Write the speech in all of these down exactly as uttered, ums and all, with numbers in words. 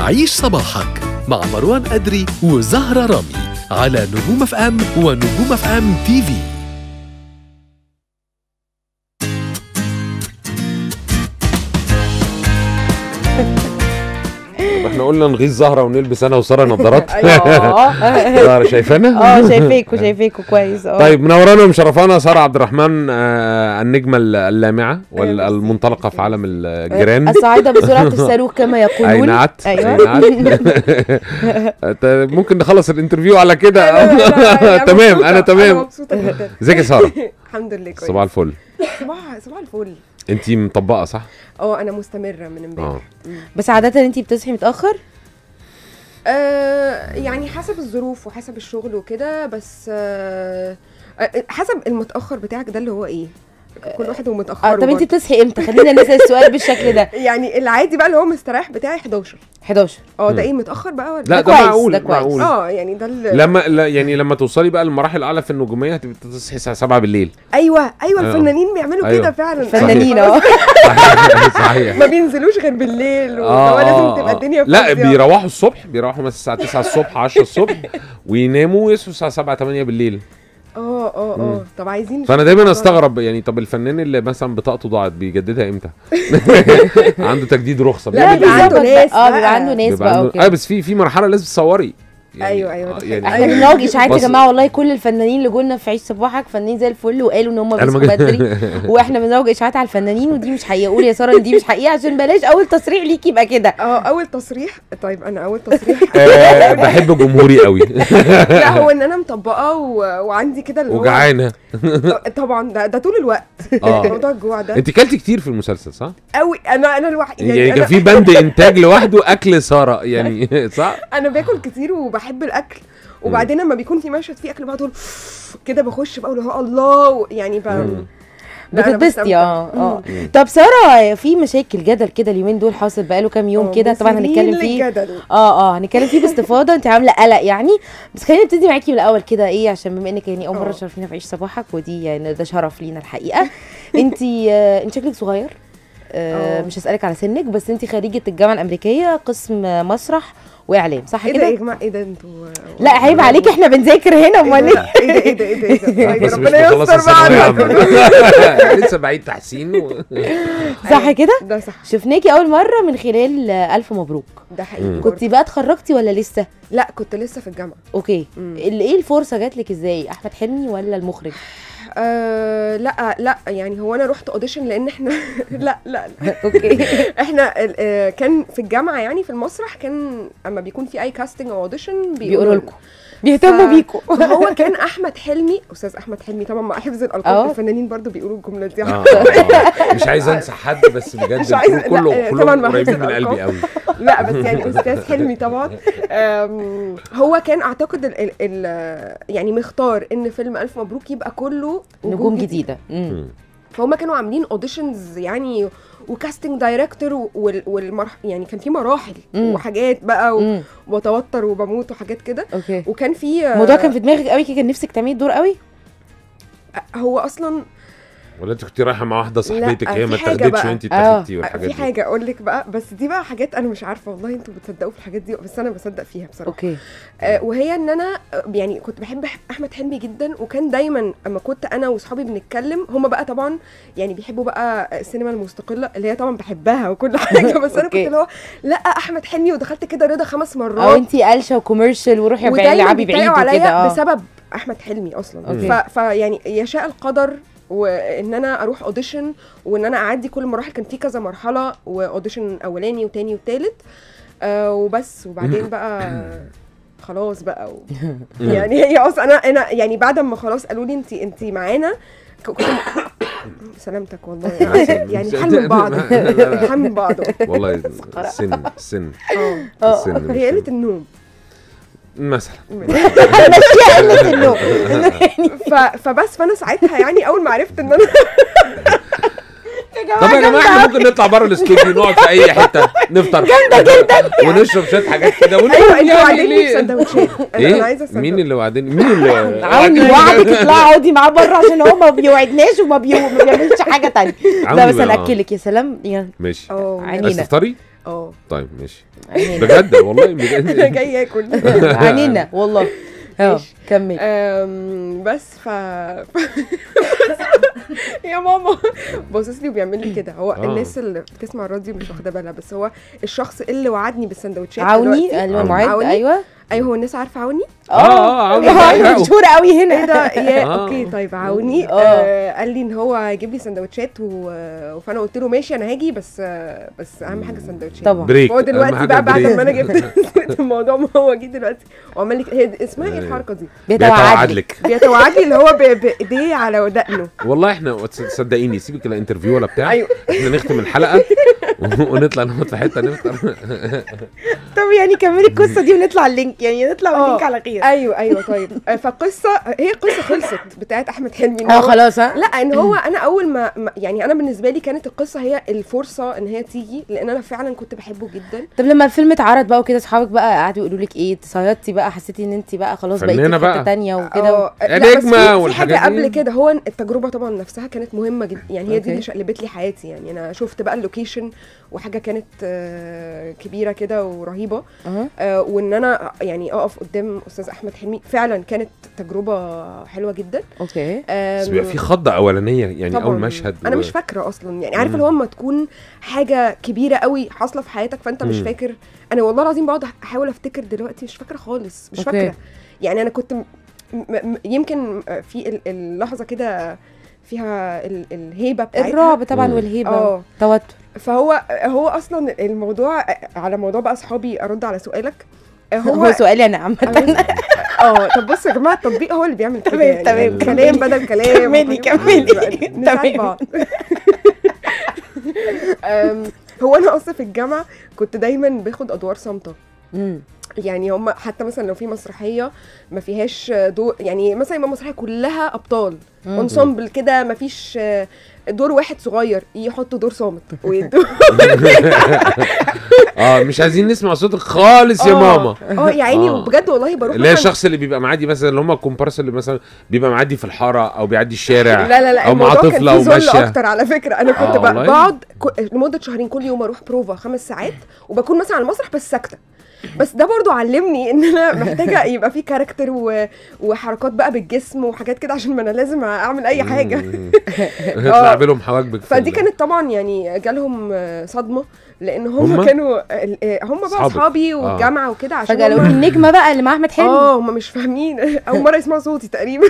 عيش صباحك مع مروان أدري وزهرة رامي على نجوم اف ام ونجوم اف ام تي في. احنا قلنا نغيظ زهره ونلبس انا وساره نظارات. ايوه زهره شايفانا؟ اه شايفاكوا شايفاكوا كويس. اه طيب منورانا ومشرفانا ساره عبد الرحمن، آه النجمه اللامعه والمنطلقه في عالم الجيران، الصاعده بسرعه الصاروخ كما يقولون. اي نعت ايوه ممكن نخلص الانترفيو على كده. تمام انا تمام. مبسوطه جدا. ازيك يا ساره؟ الحمد لله كويس. صباح الفل. صباح صباح الفل. انتي مطبقه صح؟ اه انا مستمره من امبارح. بس عاده انتي بتصحي متاخر؟ آه يعني حسب الظروف وحسب الشغل وكده، بس آه حسب المتاخر بتاعك ده اللي هو ايه، كل واحد ومتاخر. آه طب انتي بتصحي امتى؟ خلينا نسال السؤال بالشكل ده. يعني العادي بقى اللي هو مستريح بتاعي حداشر. حداشر اه ده ايه متاخر بقى ولا لا ده ده كويس، معقول ده كويس. معقول. اه يعني ده لما لا يعني لما توصلي بقى لمراحل الاعلى في النجوميه هتبقي تصحي الساعه سبعة بالليل. ايوه ايوه أيوة. الفنانين بيعملوا أيوة. كده فعلا. الفنانين اه صحيح. ما بينزلوش غير بالليل، آه وهو لازم آه تبقى آه. الدنيا لا فاضية. بيروحوا الصبح، بيروحوا مثلا الساعه تسعة الصبح عشرة الصبح ويناموا ويصحوا الساعه سبعة تمانية بالليل. اه اه اه طب عايزين. فانا دايما استغرب يعني، طب الفنان اللي مثلا بطاقته ضاعت بيجددها امتى؟ عنده تجديد رخصه. لا، بيعمل إيه؟ بيبقى عنده ناس اه بقى. بيبقى عنده ناس بيبقى بقى عنده... وكده. اه بس في في مرحله لازم تصوري يعني. ايوه ايوه آه ده يعني احنا أيوة. بنواجه اشاعات يا بص- جماعه، والله كل الفنانين اللي جولنا في عيش صباحك فنانين زي الفل وقالوا ان هم أنا ما بيصحوا جا- بدري، واحنا بنواجه اشاعات على الفنانين ودي مش حقيقه. قول يا ساره ان دي مش حقيقه عشان بلاش اول تصريح ليكي يبقى كده. اه اول تصريح. طيب انا اول تصريح آه بحب جمهوري قوي. لا هو ان انا مطبقه و... وعندي كده اللي هو وجعانه. طبعا ده, ده طول الوقت. اه موضوع الجوع ده انت كلتي كتير في المسلسل صح؟ قوي. انا انا الوحيد يعني, يعني كان أنا في بند انتاج لوحده اكل ساره يعني صح؟ انا باكل كتير وبحب الاكل، وبعدين لما بيكون في مشهد فيه اكل بقعد اقول كده، بخش بقول هو الله يعني ب... مم. لا، أنا بتتبسطي بستمتع. اه اه مم. طب ساره، في مشاكل جدل كده اليومين دول حاصل بقاله كام يوم آه، كده، طبعا هنتكلم مثيرين فيه. للجدل. اه اه هنتكلم فيه باستفاضه. انت عامله قلق يعني، بس خلينا نبتدي معاكي من الاول كده ايه، عشان بما انك يعني اول مره آه. تشرفينا في عيش صباحك، ودي يعني ده شرف لينا الحقيقه. انت آه انت شكلك صغير. آه آه. مش هسالك على سنك، بس انت خريجه الجامعه الامريكيه قسم مسرح واعلام صح ايه ده كده؟ يا جماعه؟ ايه ده انتوا؟ لا عيب عليك، احنا بنذاكر هنا امال ايه؟ ايه ده ايه ده ايه ده؟ طيب بس مش ربنا مخلصه يستر ثانويه بقى. عامه. لسه بعيد تحسين و... صح كده؟ ده صح. شفناكي اول مره من خلال آه، الف مبروك. ده حقيقي. كنتي بقى اتخرجتي ولا لسه؟ لا كنت لسه في الجامعه. اوكي. مم. اللي ايه الفرصه جات لك ازاي؟ احمد حلمي ولا المخرج؟ آه لا لا يعني هو انا رحت اوديشن لان احنا لا لا لا اوكي. احنا آه كان في الجامعه يعني في المسرح كان اما بيكون في اي كاستنج او اوديشن بيقولوا لكم بيهتموا ف- بيكم. فهو كان احمد حلمي، استاذ احمد حلمي طبعا مع حفظ آه. الالقاب، الفنانين برضو بيقولوا الجمله دي. آه، آه. مش عايز انسى حد بس بجد مش عايزة- الكرو كله لا، كله طبعاً ما قريبين أحبش من قلبي الألقاب. قوي. لا بس يعني استاذ حلمي طبعا. آم، هو كان اعتقد ال ال ال يعني مختار ان فيلم الف مبروك يبقى كله نجوم جديده. امم فهم كانوا عاملين اوديشنز يعني وكاستنج دايركتور والمرح يعني كان في مراحل مم. وحاجات بقى و- امم وبتوتر وبموت وحاجات كده. اوكي. وكان في الموضوع كان في دماغك قوي كده، كان نفسك تعملي الدور قوي؟ هو اصلا ولا انت كنت رايحه مع واحده صاحبتك لا، هي ما في حاجة اتاخدتش بقى. وانت آه. اتاخدتي والحاجات في دي؟ حاجه اقول لك بقى، بس دي بقى حاجات انا مش عارفه والله انتوا بتصدقوا في الحاجات دي، بس انا بصدق فيها بصراحه. اوكي. آه وهي ان انا آه، يعني كنت بحب احمد حلمي جدا، وكان دايما اما كنت انا واصحابي بنتكلم هم بقى طبعا يعني بيحبوا بقى السينما المستقله اللي هي طبعا بحبها وكل حاجه، بس انا كنت أوكي. اللي هو لا احمد حلمي، ودخلت كده رضا خمس او مرات انت قلشه وكوميرشال وروحي ودايما العبي بعيد بيتريقوا وكده. عليا اه بسبب احمد حلمي اصلا. أوكي. ف... فيعني يشاء القدر وان انا اروح اوديشن وان انا اعدي كل المراحل، كان في كذا مرحله واوديشن اولاني وتاني وتالت آه وبس. وبعدين بقى خلاص بقى و... يعني هي اصلا انا انا يعني بعد ما خلاص قالوا لي انت انت معانا ك- كنت سلامتك والله يعني يعني حل من بعض حل من بعض والله السن السن اه السن هي قله النوم مثلا. ماشيه قله النوم. ف... فبس فانا ساعتها يعني اول ما عرفت ان انا طب يا جماعه احنا ممكن نطلع بره الاستوديو نقعد في اي حته نفطر جامده جدا ونشرب شويه حاجات كده ونقول ايوه انتوا يعني قاعدين ليه؟ في سندوتشات. انا ايه؟ انا عايزه سندوتش. مين اللي وعدني؟ مين اللي عاوني وعدك اطلعي اقعدي معاه بره عشان هو ما بيوعدناش وما بيو... ما بيعملش حاجه تانية. لا عاوني بس بقى. انا اكلك يا سلام يعني. ماشي. اه عينينا. عايز تفطري؟ اه طيب ماشي عينينا بجد والله انا بجد. جاي اكل. عينينا والله. اه ماشي. كمل. أم، بس ف يا ماما باصص لي وبيعمل لي كده. هو آه. الناس اللي بتسمع الراديو مش واخده بالها، بس هو الشخص اللي وعدني بالسندوتشات عوني دلوقتي. المعد. عوني. ايوه ايوه هو الناس عارفه عوني. اه اه عاوز اه أحرقه. مشهوره قوي ايه هنا. ده يا آه. اوكي طيب عوني. آه. آه قال لي ان هو هيجيب لي سندوتشات و... فانا قلت له ماشي انا هاجي، بس آه بس اهم حاجه السندوتشات. طبعا. بريك هو أهم دلوقتي حاجة بقى بعد بريك. ما انا جبت الموضوع، ما هو جه دلوقتي وعمال لي هي اسمها ايه الحركه دي؟ بيتوعد لك. لك. بيتوعد لي اللي هو ب- بايديه على ودقنه. والله احنا صدقيني سيبك لا انترفيو ولا بتاع. أيوة. احنا نختم الحلقه ونطلع نقعد في حته نفطر. طب يعني كملي القصه دي ونطلع اللينك، يعني نطلع آه. اللينك على خير. ايوه ايوه طيب. آه، فالقصه هي قصه خلصت بتاعت احمد حلمي. إن اه هو- خلاص ها. لا ان هو انا اول ما ما- يعني انا بالنسبه لي كانت القصه هي الفرصه ان هي تيجي، لان انا فعلا كنت بحبه جدا. طب لما الفيلم اتعرض بقى وكده اصحابك بقى قعدوا يقولوا لك ايه؟ تصيدتي بقى؟ حسيتي ان انت بقى خلاص بقيتي فنانة في حته بقى. تانية وكده؟ اه يا لا بس نجمة في- في والحاجات حاجه دي. قبل كده. هو التجربه طبعا نفسها كانت مهمه جدا، يعني هي دي أوكي. اللي شقلبت لي حياتي. يعني انا شفت بقى اللوكيشن وحاجه كانت آه، كبيره كده ورهيبه. اها آه، وان انا يعني اقف قدام استاذ احمد حلمي فعلا كانت تجربه حلوه جدا. اوكي. بس آم، بيبقى في خضه اولانيه يعني طبعاً. اول مشهد انا و- مش فاكره اصلا، يعني عارفه مم. اللي هو اما تكون حاجه كبيره قوي حاصله في حياتك فانت مش مم. فاكر. انا والله العظيم بقعد احاول افتكر دلوقتي مش فاكره خالص، مش أوكي. فاكره. يعني انا كنت م- م- يمكن في ال- اللحظه كده فيها ال- الهيبه بتاعتها. الرعب طبعا مم. والهيبه اه توتر. فهو هو اصلا الموضوع على موضوع بقى اصحابي، ارد على سؤالك. هو هو سؤالي انا عامه. اه طب بصوا يا جماعه التطبيق هو اللي بيعمل كده. تمام، يعني تمام، كلام بدل كلام. كملي، كملي. نساعد تمام. بعض. أم، هو انا اصلا في الجامعه كنت دايما باخد ادوار صامته. امم يعني هم حتى مثلا لو في مسرحيه ما فيهاش دور، يعني مثلا يبقى مسرحيه كلها ابطال انسامبل كده، ما فيش دور واحد صغير يحطوا دور صامت ويدوا. اه مش عايزين نسمع صوتك خالص يا آه، ماما. اه يا عيني آه. بجد والله بروح اللي هي مثلاً- الشخص اللي بيبقى معدي مثلا اللي هم الكومبارس اللي مثلا بيبقى معدي في الحاره او بيعدي الشارع لا لا لا او مع الموضوع كان طفله فيه ذل وماشيه. اكتر على فكره. انا كنت آه، بق- والله؟ بقعد ك- لمده شهرين كل يوم اروح بروفا خمس ساعات، وبكون مثلا على المسرح بس ساكته. بس ده برضو علمني ان انا محتاجه يبقى في كاركتر و... وحركات بقى بالجسم وحاجات كده، عشان ما انا لازم اعمل اي حاجه. مم. تلعب لهم حواجبك. فدي كانت طبعا يعني جالهم آه، صدمه، لان هم هما؟ كانوا آه، هم بقى أصحابك. اصحابي آه. والجامعه وكده، عشان فجاه لو هم النجمه بقى اللي مع احمد حلمي. اه هم مش فاهمين. اول مره يسمعوا صوتي تقريبا.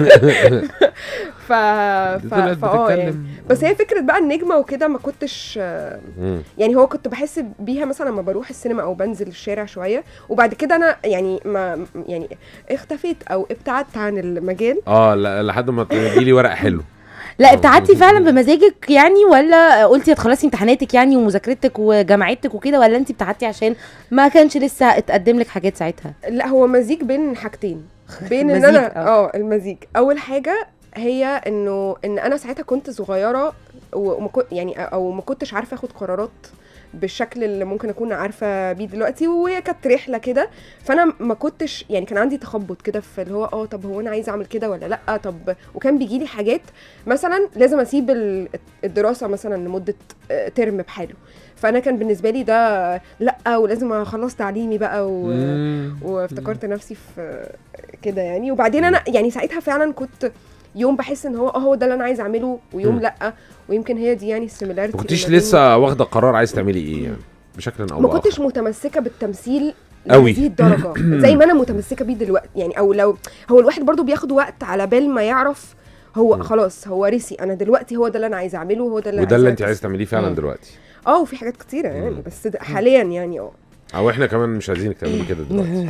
ف دي ف طلعت فاه يعني بتتكلم. بس هي فكره بقى النجمه وكده ما كنتش آه، مم. يعني هو كنت بحس بيها مثلا لما بروح السينما او بنزل الشارع شويه، وبعد كده انا يعني ما يعني اختفيت او ابتعدت عن المجال. اه لا لحد ما تجي لي ورق حلو. لا ابتعدتي فعلا بمزاجك يعني، ولا قلتي هتخلصي امتحاناتك يعني ومذاكرتك وجامعتك وكده، ولا انت ابتعدتي عشان ما كانش لسه اتقدم لك حاجات ساعتها؟ لا هو مزيج بين حاجتين، بين ان مزيج، انا اه. اه المزيج. اول حاجه هي انه ان انا ساعتها كنت صغيره وما كنت يعني او ما كنتش عارفه اخد قرارات بالشكل اللي ممكن اكون عارفه بيه دلوقتي، وهي كانت رحله كده. فانا ما كنتش يعني كان عندي تخبط كده في اللي هو اه طب هو انا عايزه اعمل كده ولا لا. طب وكان بيجي لي حاجات مثلا لازم اسيب ال- الدراسه مثلا لمده آه، ترم بحاله. فانا كان بالنسبه لي ده لا، ولازم اخلص تعليمي بقى و... مم. وافتكرت نفسي في كده يعني. وبعدين انا يعني ساعتها فعلا كنت يوم بحس ان هو اه هو ده اللي انا عايزه اعمله، ويوم مم. لا. ويمكن هي دي يعني السيميلاريتي. ما كنتيش لسه واخده قرار عايز تعملي ايه يعني بشكل او ما باخر؟ كنتش متمسكه بالتمثيل أوي. لهذه الدرجه زي ما انا متمسكه بيه دلوقتي يعني. او لو هو الواحد برضو بياخد وقت على بال ما يعرف هو مم. خلاص هو ريسي انا دلوقتي هو ده اللي انا عايزه اعمله، هو ده اللي وده اللي انت أركز عايز تعمليه فعلا مم. دلوقتي. اه وفي حاجات كتيره يعني مم. بس ده حاليا يعني اه او احنا كمان مش عايزينك تعملي كده دلوقتي.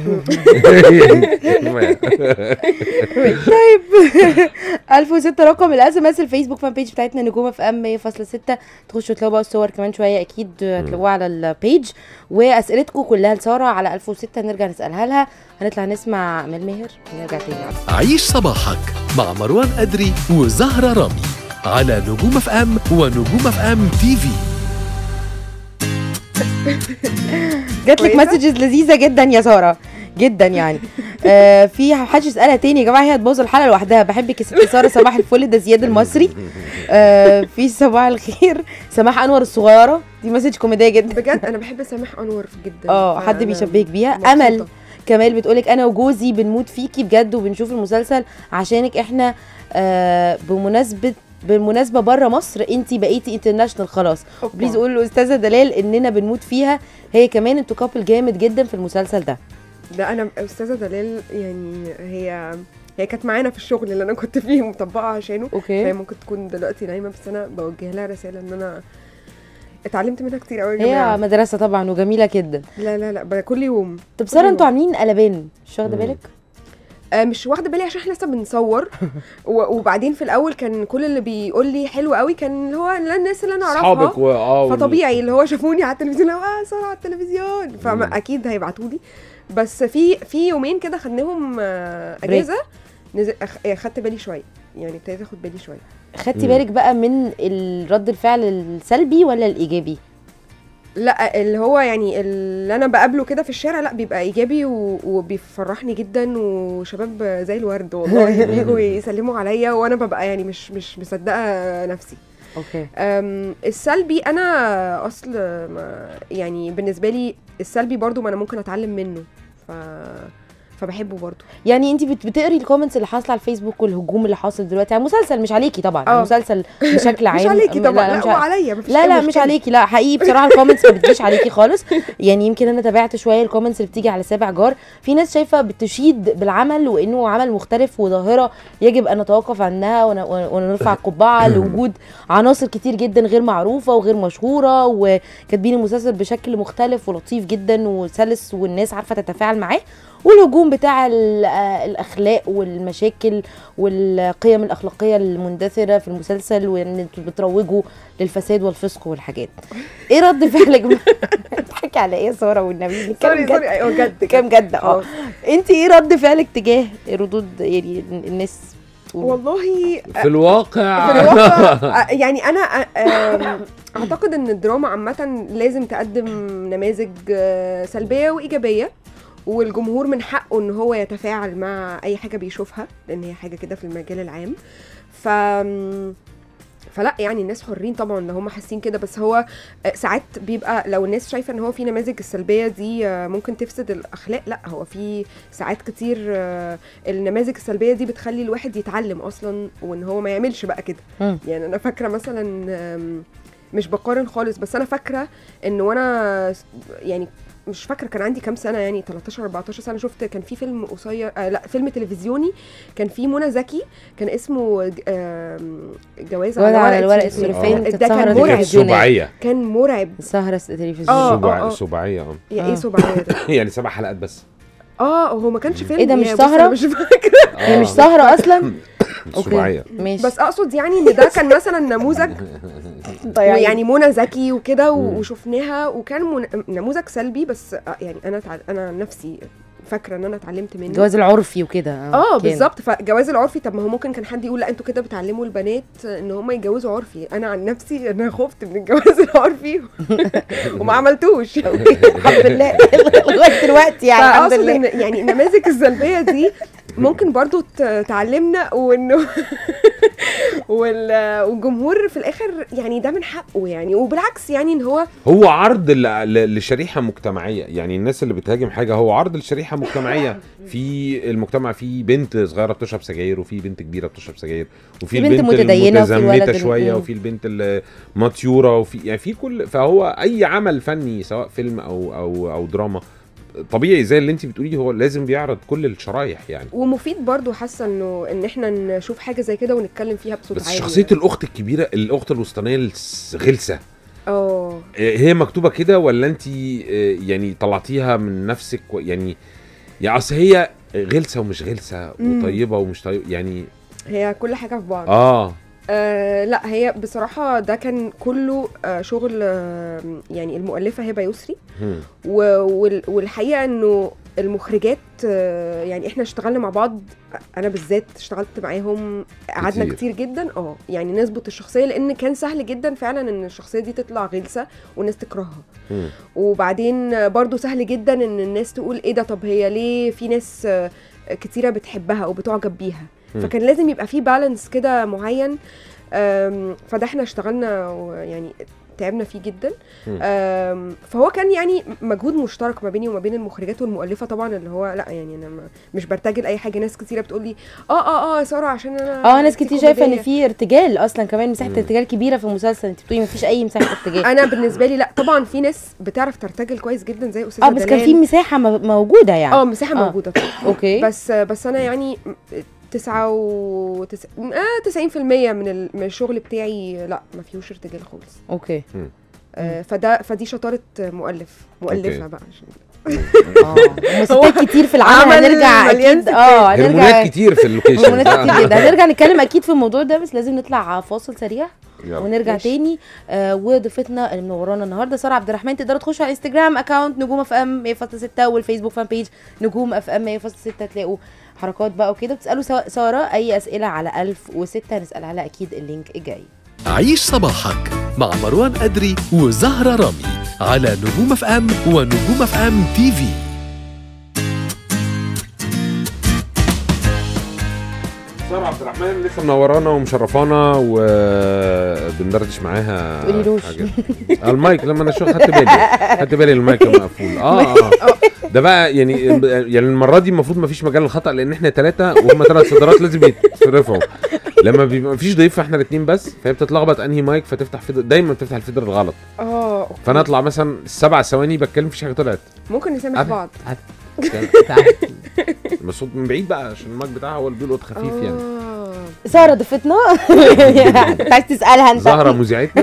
ألف وستة رقم الاس ام اس الفيسبوك فان بيج بتاعتنا نجوم اف ام مية فاصلة ستة. تخشوا تلاقوا بقى الصور كمان شويه اكيد هتلاقوها على البيج، واسئلتكم كلها لساره على ألف وستة نرجع نسالها لها. هنطلع نسمع من المهر ونرجع تاني. عيش صباحك مع مروان أدري وزهرة رامي على نجوم اف ام ونجوم اف ام تي في. جات لك كويسة؟ مسجز لذيذه جدا يا ساره. جدا يعني. آه في محدش يسالها تاني يا جماعه، هي هتبوظ الحلقه لوحدها. بحبك يا ست ساره، صباح الفل، ده زياد المصري. آه في صباح الخير سماح انور الصغيره، دي مسج كوميديه جدا بجد انا بحب سماح انور جدا. اه حد بيشبهك بيها. امل كمال بتقولك انا وجوزي بنموت فيكي بجد وبنشوف المسلسل عشانك. احنا آه بمناسبه بالمناسبه بره مصر انتي بقيتي انترناشونال خلاص. بليز قول لاستاذه دلال اننا بنموت فيها هي كمان. انتوا كابل جامد جدا في المسلسل ده. ده انا استاذه دلال يعني هي هي كانت معانا في الشغل اللي انا كنت فيه مطبقه عشانه. اوكي. هي ممكن تكون دلوقتي نايمه بس انا بوجه لها رساله ان انا اتعلمت منها كتير قوي. هي مدرسه طبعا وجميله جدا. لا لا لا كل يوم. طب ساره انتوا عاملين قلبان مش واخده بالك؟ آه مش واخده بالي عشان احنا لسه بنصور. وبعدين في الاول كان كل اللي بيقول لي حلو قوي كان اللي هو الناس اللي انا اعرفها و... آه فطبيعي اللي هو شافوني على التلفزيون اه ساره على التلفزيون فاكيد هيبعتوا لي. بس في في يومين كده خدناهم آه اجازه نزل اخدت بالي شويه يعني ابتديت اخد بالي شويه. خدتي بالك بقى من رد الفعل السلبي ولا الايجابي؟ لا اللي هو يعني اللي انا بقابله كده في الشارع لا بيبقى ايجابي وبيفرحني جدا وشباب زي الورد والله بيجوا يسلموا عليا وانا ببقى يعني مش مش مصدقه نفسي. اوكي. السلبي انا اصل يعني بالنسبه لي السلبي برضو ما انا ممكن اتعلم منه ف فبحبه برضو. يعني انت بتقري الكومنتس اللي حاصله على الفيسبوك والهجوم اللي حاصل دلوقتي على المسلسل؟ مش عليكي طبعا. أوه. المسلسل بشكل عام مش عليكي طبعا. لا, لا, لا وعليا مفيش لا لا مش عليكي. لا حقيقي بصراحه الكومنتس ما بتجيش عليكي خالص. يعني يمكن انا تابعت شويه الكومنتس اللي بتيجي على سابع جار. في ناس شايفه بتشيد بالعمل وانه عمل مختلف وظاهره يجب ان نتوقف عنها ونرفع القبعه لوجود عناصر كتير جدا غير معروفه وغير مشهوره وكاتبين المسلسل بشكل مختلف ولطيف جدا وسلس والناس عارفه تتفاعل معاه. والهجوم بتاع الاخلاق والمشاكل والقيم الاخلاقيه المندثره في المسلسل وان انتوا بتروجوا للفساد والفسق والحاجات. ايه رد فعلك؟ بتحكي على ايه يا ساره والنبي؟ سوري سوري ايوه جد كام جد. اه انت ايه رد فعلك تجاه ردود يعني الناس؟ والله في الواقع في الواقع يعني انا اعتقد ان الدراما عامه لازم تقدم نماذج سلبيه وايجابيه والجمهور من حقه ان هو يتفاعل مع اي حاجه بيشوفها لان هي حاجه كده في المجال العام. ف فلا يعني الناس حرين طبعا لو هم حاسين كده. بس هو ساعات بيبقى لو الناس شايفه ان هو في نماذج السلبيه دي ممكن تفسد الاخلاق، لا هو في ساعات كتير النماذج السلبيه دي بتخلي الواحد يتعلم اصلا وان هو ما يعملش بقى كده. يعني انا فاكره مثلا مش بقارن خالص بس انا فاكره ان وانا يعني مش فاكره كان عندي كام سنه يعني تلتاشر اربعتاشر سنه شفت كان في فيلم قصير آه لا فيلم تلفزيوني كان فيه منى زكي كان اسمه آه جواز على, على الورق السلفين. ده كان مرعب سباعيه كان مرعب سهره تلفزيون سباعيه سباعيه اه ايه سباعيه يعني سبع حلقات بس. اه هو ما كانش فيلم. ايه ده مش سهره؟ مش فاكره هي مش سهره اصلا. سباعيه ماشي. بس اقصد يعني ان ده كان مثلا نموذج يعني منى زكي وكده وشفناها وكان نموذج سلبي بس يعني انا انا نفسي فاكره ان انا اتعلمت منه الجواز العرفي وكده. اه بالظبط. فالجواز العرفي طب ما هو ممكن كان حد يقول لا انتوا كده بتعلموا البنات ان هم يتجوزوا عرفي. انا عن نفسي انا خفت من الجواز العرفي وما عملتوش الحمد لله لغايه دلوقتي يعني الحمد لله. يعني النماذج السلبيه دي ممكن برضو تعلمنا وانه والجمهور في الاخر يعني ده من حقه يعني. وبالعكس يعني ان هو هو عرض لشريحه مجتمعيه. يعني الناس اللي بتهاجم حاجه هو عرض لشريحه مجتمعيه. في المجتمع في بنت صغيره بتشرب سجاير وفي بنت كبيره بتشرب سجاير وفي البنت متدينه المتزمته شويه وفي البنت المطيوره وفي يعني في كل. فهو اي عمل فني سواء فيلم او او او دراما طبيعي زي اللي انت بتقوليه هو لازم بيعرض كل الشرايح يعني. ومفيد برضو حاسه انه ان احنا نشوف حاجه زي كده ونتكلم فيها بصوت عالي. بس شخصيه يعني. الاخت الكبيره الاخت الوسطانيه الغلسه اه هي مكتوبه كده ولا انت يعني طلعتيها من نفسك يعني؟ يعني اصل هي غلسه ومش غلسه وطيبه ومش طيبه يعني هي كل حاجه في بعض. اه آه لا هي بصراحة ده كان كله آه شغل آه يعني المؤلفة هبة يسري والحقيقة انه المخرجات آه، يعني احنا اشتغلنا مع بعض، انا بالذات اشتغلت معاهم قعدنا كتير. كتير جدا اه يعني نظبط الشخصيه، لان كان سهل جدا فعلا ان الشخصيه دي تطلع غلسه والناس تكرهها. مم. وبعدين برضو سهل جدا ان الناس تقول ايه ده، طب هي ليه في ناس آه، كتيره بتحبها او بتعجب بيها. مم. فكان لازم يبقى في بالانس كده معين. آم، فده احنا اشتغلنا يعني تعبنا فيه جدا. مم. آم، فهو كان يعني مجهود مشترك ما بيني وما بين المخرجات والمؤلفه طبعا، اللي هو لا يعني انا ما- مش برتجل اي حاجه. ناس كتيره بتقول لي اه اه اه يا ساره عشان انا اه ناس انتي كتير شايفه ان كوميدية. في ارتجال اصلا، كمان مساحه مم. ارتجال كبيره في المسلسل. انت بتقولي مفيش اي مساحه ارتجال. انا بالنسبه لي لا طبعا في ناس بتعرف ترتجل كويس جدا زي استاذه اه بس كان في دلال. مساحه مو- موجوده يعني. اه مساحه آه. موجوده طبعا. اوكي. بس بس انا يعني تسعة وتس... آه تسعين في المية من ال- من الشغل بتاعي لا ما فيهوش ارتجال خالص. اوكي. آه فده فدي شطاره مؤلف مؤلفه أوكي. بقى عشان اه وستات كتير في العمل. عمل هنرجع مليان اكيد اه هنرجع هرمونات كتير في اللوكيشن. هرمونات كتير جدا. هنرجع نتكلم اكيد في الموضوع ده، بس لازم نطلع فاصل سريع يلا. ونرجع ماشي. تاني. آه وضيفتنا اللي منورانا النهارده ساره عبد الرحمن. تقدروا تخشوا على الانستجرام اكونت نجوم اف ام مية فاصلة ستة والفيسبوك فان بيج نجوم اف ام مية فاصلة ستة، تلاقوا حركات بقى وكده. بتسالوا سا- ساره اي اسئله على ألف وستة هنسالها لها اكيد اللينك الجاي. عيش صباحك مع مروان أدري وزهرة رامي على نجوم اف ام ونجوم اف ام تي في. ساره عبد الرحمن لسه منورانا ومشرفانا وبندردش معاها. تقوليلوش. حاجة. آه، المايك لما انا شو خدت بالي خدت بالي المايك مقفول. اه اه ده بقى يعني يعني المره دي المفروض ما فيش مجال للخطا، لان احنا ثلاثه وهم ثلاث صدارات لازم يتصرفوا. لما بيبقى مفيش ضيف فاحنا الاثنين بس، فهي بتتلخبط انهي مايك فتفتح فيدر، دايما بتفتح الفيدر الغلط. اه فانا اطلع مثلا سبع ثواني بتكلم مفيش حاجه طلعت. ممكن نسامح عارف- بعض. بس من بعيد بقى عشان المايك بتاعها هو اللي بيلقط خفيف يعني. آه. ساره ضيفتنا انت عايز تسالها انت؟ زهره مذيعتنا.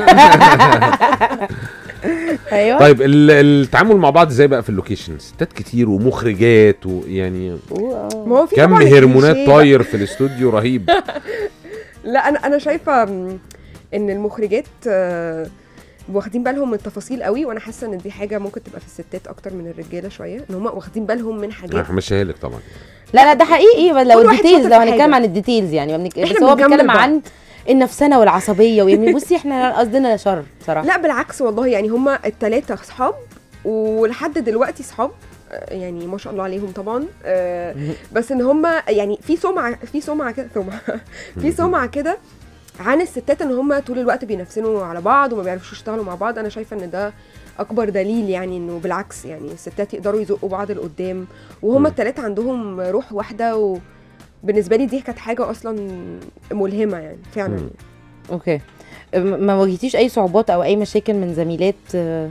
ايوه. طيب ال- التعامل مع بعض ازاي بقى في اللوكيشن؟ ستات كتير ومخرجات ويعني ما هو في كم طبعاً هرمونات كليشيه بقى. طاير في الاستوديو رهيب. لا انا انا شايفه م، ان المخرجات آه، واخدين بالهم من التفاصيل قوي، وانا حاسه ان دي حاجه ممكن تبقى في الستات اكتر من الرجاله شويه، ان هم واخدين بالهم من حاجات. انا همشيها لك طبعا. لا لا ده حقيقي. لو كل واحد الديتيلز شاطر لو في هنتكلم حاجة. عن الديتيلز يعني ما بنك- إحنا بس هو بنكمل بيتكلم بعض. عن النفسنه والعصبيه. ويعني بصي احنا قصدنا شر بصراحه. لا بالعكس والله، يعني هم الثلاثه اصحاب ولحد دلوقتي صحاب آه، يعني ما شاء الله عليهم طبعا. آه، بس ان هم يعني في سمعه في سمعه كده سمعه في سمعه كده عن الستات ان هم طول الوقت بينافسوا على بعض وما بيعرفوش يشتغلوا مع بعض. انا شايفه ان ده اكبر دليل يعني انه بالعكس، يعني الستات يقدروا يزقوا بعض لقدام، وهم مم. الثلاثه عندهم روح واحده. وبالنسبه لي دي كانت حاجه اصلا ملهمه يعني فعلا. مم. اوكي. م- ما واجهتيش اي صعوبات او اي مشاكل من زميلات؟ آه،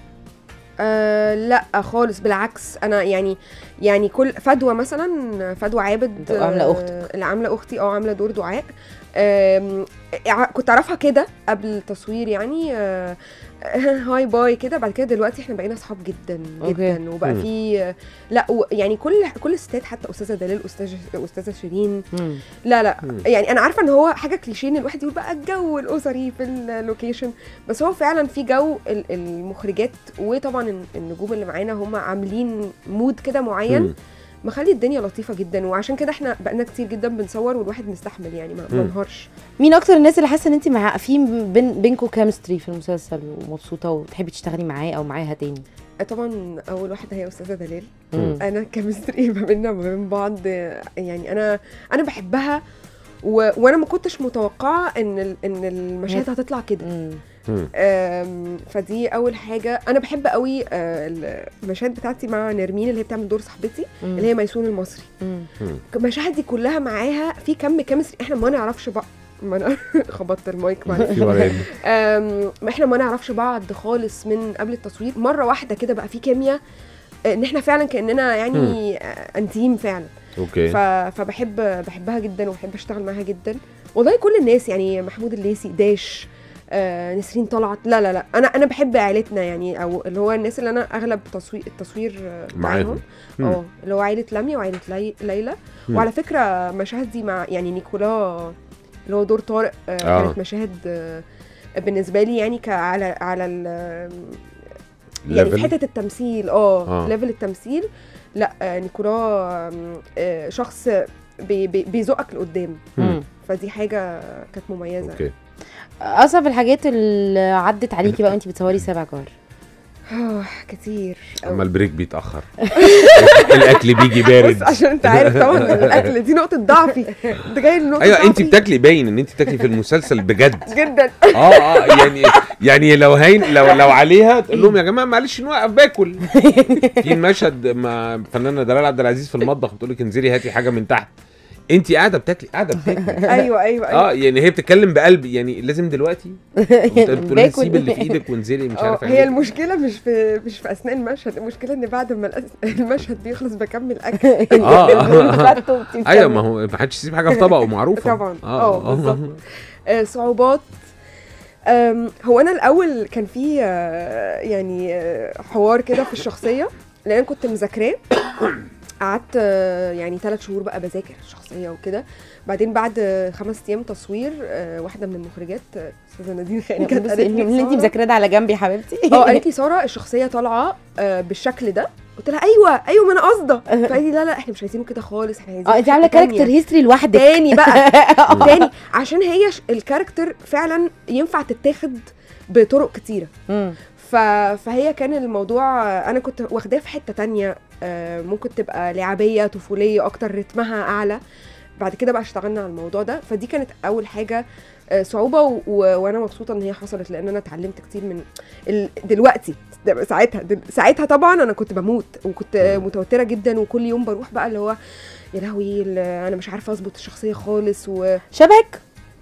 آه لا خالص بالعكس. انا يعني يعني كل فدوى مثلا فدوى عابد دو- عاملة آه، أختك. اللي عامله اختي اه عامله دور دعاء. آم، ع- كنت اعرفها كده قبل التصوير يعني آه، هاي باي كده. بعد كده دلوقتي احنا بقينا اصحاب جدا أوكي. جدا، وبقى مم. في لا و- يعني كل كل الستات حتى استاذه دلال استاذه استاذه شيرين. مم. لا لا مم. يعني انا عارفه ان هو حاجه كليشيه ان الواحد يقول بقى الجو الاسري في اللوكيشن، بس هو فعلا في جو ال- المخرجات وطبعا الن- النجوم اللي معانا هم عاملين مود كده معين مم. مخلي الدنيا لطيفه جدا. وعشان كده احنا بقالنا كتير جدا بنصور والواحد مستحمل يعني ما ما مم. نهارش. مين اكتر الناس اللي حاسه ان انت مع في بين بينكم كيمستري في المسلسل ومبسوطه وتحبي تشتغلي معاه او معاها تاني؟ طبعا اول واحده هي استاذه دلال. مم. انا كيمستري ما بيننا وما بين بعض يعني انا انا بحبها و... وانا ما كنتش متوقعه ان ال... ان المشاهد هتطلع كده. مم. مم. أم، فدي اول حاجه. انا بحب قوي آه، المشاهد بتاعتي مع نرمين اللي هي بتعمل دور صاحبتي مم. اللي هي ميسون المصري. مم. المشاهد دي كلها معاها في كم كيمستري احنا ما نعرفش بعض. ما انا خبطت المايك معلش. في وراني. أم، احنا ما نعرفش بعض خالص من قبل التصوير. مره واحده كده بقى في كيمياء ان احنا فعلا كاننا يعني آه، انتيم فعلا. اوكي. ف... فبحب بحبها جدا وبحب اشتغل معاها جدا والله. كل الناس يعني محمود الليثي داش آه، نسرين طلعت. لا لا لا انا انا بحب عائلتنا يعني، او اللي هو الناس اللي انا اغلب تصوير التصوير آه، معاهم. مم. اه اللي هو عائله لميا وعائله لي... ليلى. مم. وعلى فكره مشاهدي مع يعني نيكولا اللي هو دور طارق آه آه. كانت مشاهد آه بالنسبه لي يعني كعلى على ال- يعني في Level؟ حته التمثيل اه آه. ليفل التمثيل لا آه، نيكولا آم، آه، شخص بي بي بيزقك لقدام، مم. فدي حاجه كانت مميزه. اوكي. اصعب الحاجات اللي عدت عليكي بقى وانت بتصوري سابع جار؟ آه، كتير أوي. اما البريك بيتاخر الاكل بيجي بص بارد. عشان انت عارف طبعا الاكل دي نقطه ضعفي، انت جاي لنقطه ايوه انت ضعفي بتاكلي، باين ان انت بتاكلي في المسلسل بجد. جدا. اه اه يعني يعني لو هين لو لو عليها تقول لهم يا جماعه معلش نوقف باكل. في مشهد مع فنانه دلال عبد العزيز في المطبخ بتقول لك انزلي هاتي حاجه من تحت، انت قاعده بتاكلي قاعده بتاكلي. ايوه ايوه اه ايوه يعني هي بتتكلم بقلب، يعني لازم دلوقتي بتقول لها باكل. سيب اللي في ايدك وانزلي مش اه عارف هي ايه. المشكله مش في مش في اثناء المشهد، المشكله ان بعد ما الأس- المشهد بيخلص بكمل اكل. اه آه. خدته وبتبتسمي. ايوه ما هو ما حدش يسيب حاجه في طبقه معروفه. طبعا اه بالظبط. آه، صعوبات آم، هو انا الاول كان في آه، يعني آه، حوار كده في الشخصيه، لان أنا كنت مذاكراه قعدت آه، يعني ثلاث شهور بقى بذاكر الشخصيه وكده. بعدين بعد آه، خمس ايام تصوير آه، واحده من المخرجات آه، استاذه نادين خان كانت بصي قالت اللي لي انت سارة- مذاكراه ده على جنب يا حبيبتي. اه قالت لي ساره الشخصيه طالعه آه، بالشكل ده. قلت لها ايوه ايوه ما انا قصده. فقالت لي لا لا احنا مش عايزينه كده خالص، احنا عايزينه اه انت في عامله حتة تانية. كاركتر هيستوري لوحدك تاني بقى تاني عشان هي ش- الكاركتر فعلا ينفع تتاخد بطرق كتيره. مم. ف... فهي كان الموضوع آه، انا كنت واخداه في حته تانية آه، ممكن تبقى لعبيه طفوليه اكتر، رتمها اعلى. بعد كده بقى اشتغلنا على الموضوع ده، فدي كانت اول حاجه آه، صعوبه و... و... وانا مبسوطه ان هي حصلت، لان انا اتعلمت كتير من ال... دلوقتي. ده ساعتها دل... ساعتها طبعا انا كنت بموت وكنت آه، متوتره جدا، وكل يوم بروح بقى اللي هو يا لهوي ال- انا مش عارفه اظبط الشخصيه خالص و شبهك.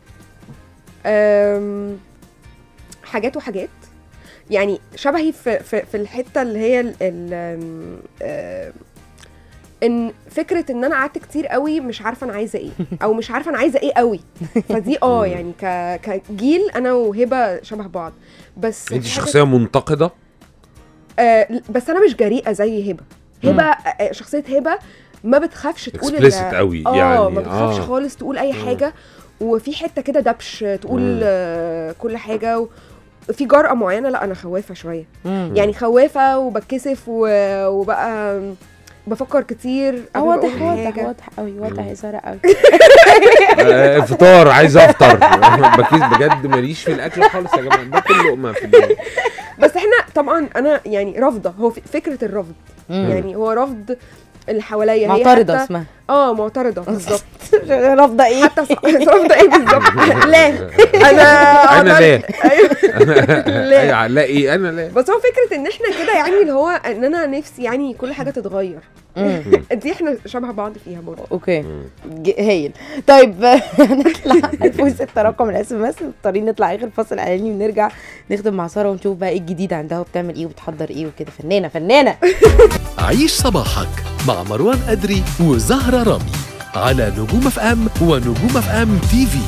أم، حاجات وحاجات. يعني شبهي في في, في الحته اللي هي ال ال أم، أم، ان فكره ان انا قعدت كتير قوي مش عارفه انا عايزه ايه، او مش عارفه انا عايزه ايه قوي. فدي اه يعني ك كجيل انا وهبه شبه بعض، بس انت في حاجة- شخصيه منتقده. آه بس انا مش جريئه زي هبه. هبه آه، شخصيه هبه ما بتخافش تقول ال- explicit قوي اه يعني. ما بتخافش آه. خالص تقول اي مم. حاجه، وفي حته كده دبش تقول مم. آه كل حاجه و... في جرأة معينة. لا أنا خوافة شوية، مم. يعني خوافة وبتكسف و... وبقى بفكر كتير قبل ما واضح أقول واضح حاجة. واضح قوي واضح يا ساره قوي. آه، فطار عايز افطر. بكيس بجد ماليش في الاكل خالص يا جماعه، باكل لقمه في اليوم. بس احنا طبعا أنا يعني رافضة، هو ف- فكرة الرفض مم. يعني هو رفض اللي حواليا. هي معترضه حتى- اسمها. اه معترضة بالظبط. رافضه ايه؟ حتى ص- رافضة ايه بالظبط؟ لا انا انا لا ايوه لا. ايوه لا ايه انا لا. بس هو فكرة ان احنا كده يعني اللي هو ان انا نفسي يعني كل حاجة تتغير. مم. دي احنا شبه بعض فيها برضه. اوكي ج- هايل. طيب هنطلع ألف وستة رقم الاس ام اس، مضطرين نطلع اخر فاصل اعلاني ونرجع نخدم مع ساره ونشوف بقى ايه الجديد عندها وبتعمل ايه وبتحضر ايه وكده. فنانه فنانه. عيش صباحك مع مروان أدري وزهرة رامي على نجوم اف ام ونجوم اف ام تي في.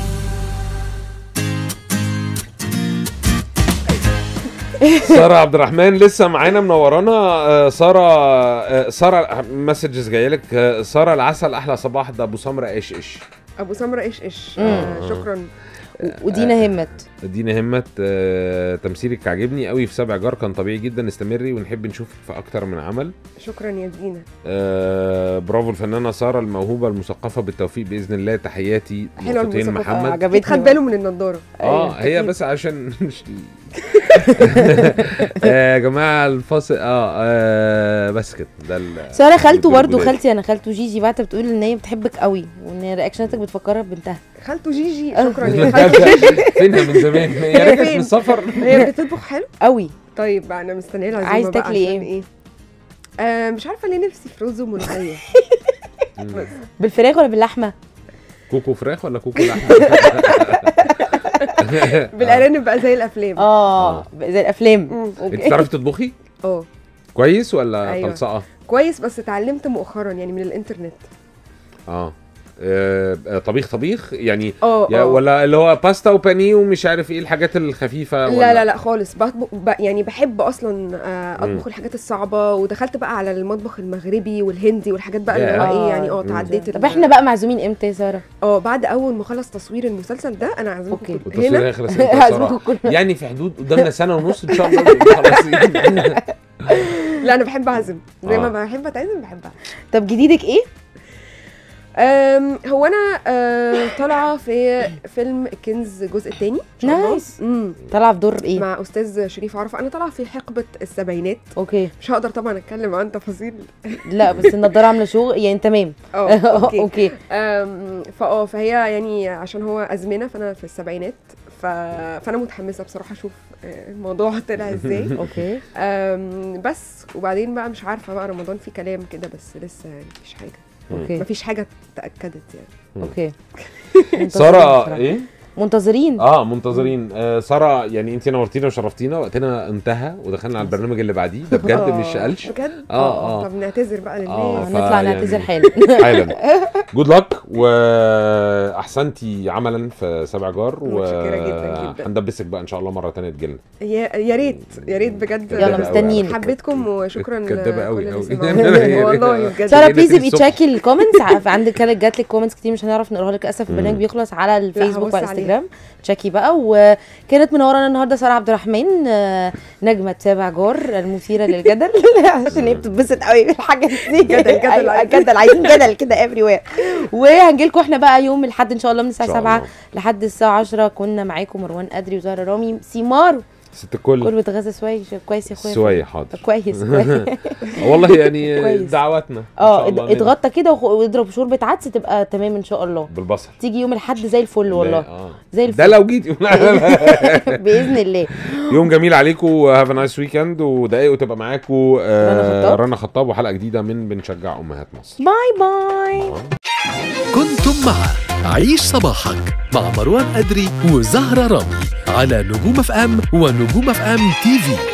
ساره عبد الرحمن لسه معانا منورانا. آه، ساره آه، ساره مسجز جايه لك. آه، ساره العسل احلى صباح، ده ابو سمره ايش ايش. ابو سمره ايش ايش مم. آه شكرا. و- ودينا همت. دينا همت. آه، تمثيلك عاجبني قوي في سبع جار، كان طبيعي جدا، استمري ونحب نشوفك في اكتر من عمل. شكرا يا دينا. آه، برافو الفنانه ساره الموهوبه المثقفه، بالتوفيق باذن الله. تحياتي حلوة نقطتين المثقفة. محمد. عجبتني خد باله من النضاره. اه أيوة، هي أكيد. بس عشان آه، يا جماعه الفاصل اه, آه بس كده ده ال- ساره خالته دول برضه، الجداد. خالتي انا خالته جيجي بعتها بتقول ان هي بتحبك قوي وان رياكشناتك بتفكرها ببنتها. خالته جيجي آه. شكرا يا خالته. فينها من زمان، هي هي رجعت فين؟ من السفر. هي بتطبخ حلو. قوي. طيب انا مستنيه العزومه عايز بقى تاكلي عشان إيه؟ آه مش عارفه ليه نفسي في رز وملوخيه. بالفراخ ولا باللحمه؟ كوكو فراخ ولا كوكو لحمه؟ بالارانب بقى زي الافلام. اه زي الافلام. مم. انت بتعرفي تطبخي اه كويس ولا أيوة. طلصقه؟ كويس، بس اتعلمت مؤخرا يعني من الانترنت. اه آه طبيخ طبيخ يعني اه يا- اه ولا اللي هو باستا وبانيه ومش عارف ايه الحاجات الخفيفه ولا؟ لا لا لا خالص، بطبخ ب- يعني بحب اصلا آه، مم. اطبخ الحاجات الصعبه، ودخلت بقى على المطبخ المغربي والهندي والحاجات بقى اللي ياه. هو ايه يعني اه مم. تعديت طب ال- احنا بقى معزومين امتى يا ساره؟ اه بعد اول ما اخلص تصوير المسلسل ده انا عازمكم أوكي. كل- والتصوير هنا. هيخلص امتى عازمكم بصراحه؟ كلنا. يعني في حدود قدامنا سنه ونص ان شاء الله نبقى خلاصين. لا انا بحب اعزم زي آه. ما بحب اتعزم بحب اعزم. طب جديدك ايه؟ أم، هو انا أه، طالعه في فيلم الكنز الجزء الثاني نايس. طالعه في دور ايه؟ مع استاذ شريف عرفة. انا طالعه في حقبه السبعينات، اوكي. مش هقدر طبعا اتكلم عن تفاصيل. لا بس النضاره عامله شغل يعني تمام. اه اوكي اوكي. أم، فاه فهي يعني عشان هو ازمنه، فانا في السبعينات، ف... فانا متحمسه بصراحه اشوف آه، الموضوع طلع ازاي. اوكي. أم، بس وبعدين بقى مش عارفه بقى رمضان في كلام كده، بس لسه يعني مفيش حاجه اوكي. مفيش حاجه اتاكدت يعني. اوكي. ساره ايه؟ منتظرين. اه منتظرين. آه ساره يعني انت نورتينا وشرفتينا، وقتنا انتهى ودخلنا على البرنامج اللي بعديه ده بجد آه، مش قلش. بجد آه، آه. طب نعتذر بقى آه. للناس. نطلع يعني- نعتذر حالا. حالا. جود لك واحسنتي عملا في سبع جار، متشكرة جدا جدا. وهندبسك بقى ان شاء الله مره ثانيه تجيلنا. يا يا ريت يا ريت بجد. يلا مستنيين. حبيتكم وشكرا كدابة قوي لكل قوي. اللي سمعونا. والله بجد. ساره جايين بليز نقتل ابقي الصبح. تشيكي الكومنتس. عندك كانت جات لك كومنتس كتير مش هنعرف نقراها لك للاسف، البرنامج مم. بيخلص على الفيسبوك هبص والانستجرام. تشيكي بقى. وكانت منورانا النهارده ساره عبد الرحمن، آه، نجمه سابع جار المثيره للجدل عشان هي بتتبسط قوي بالحاجات دي. جدل، جدل أيوة، عايزين. جدل عايزين جدل كده افري وير. وهنجي لكم احنا بقى يوم الاحد ان شاء الله من الساعه إن شاء سبعة الله. لحد الساعه عشرة. كنا معاكم مروان قدري وزهره رامي سيمار. ست الكل كل بتغذى سوي كويس يا اخويا. سوية حاضر. كويس كويس. والله يعني كويس. دعواتنا إن اه شاء الله اتغطى كده وخ- واضرب شوربه عدس تبقى تمام ان شاء الله. بالبصل تيجي يوم الاحد زي الفل لا، والله. آه. زي ده الفل لو جيت يوم باذن الله. يوم جميل عليكم، هاف ا نايس ويكند، ودقايق وتبقى معاكم رنا خطاب. رنا خطاب وحلقه جديده من بنشجع امهات مصر. باي باي. كنتم مع عيش صباحك مع مروان أدري وزهرة رامي على نجوم اف ام ونجوم اف ام تي في.